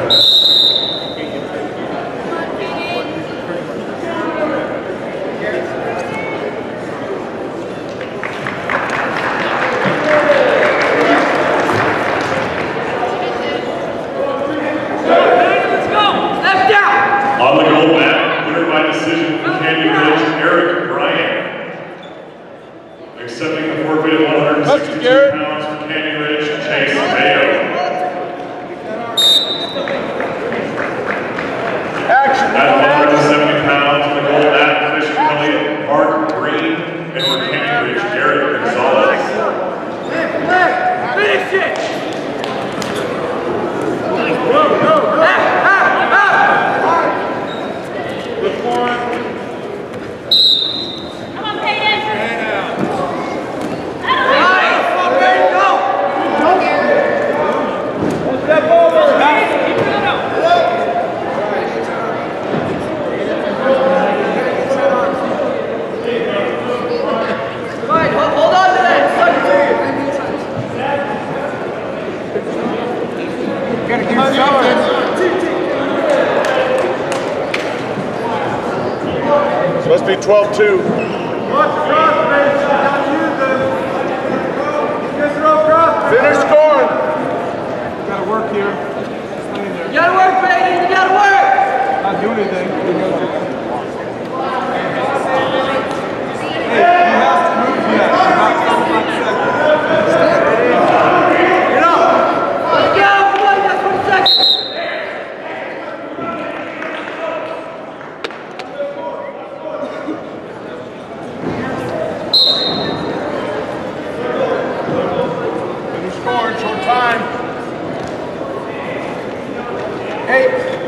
On the goal mat, winner by decision for Canyon Ridge, Eric Bryan. Accepting the forfeit of 162 pounds for Canyon Ridge, Chase Mayo. At 170 pounds on the goal mat, Fish Kelly, Mark Green, and for Canyon Ridge, Garrett Gonzalez. Finish it! Go, go, go! Come on, Peyton! Step over! Right, hold on to that! Gotta keep going! Must be 12-2. Finish scoring. Gotta work here. You gotta work, Peyton! You gotta work! Not do anything. Hey, he has to move yet. About 25 seconds. Get up! Let's go! Come on, you got 20 seconds! Finish scoring, short time. Hey.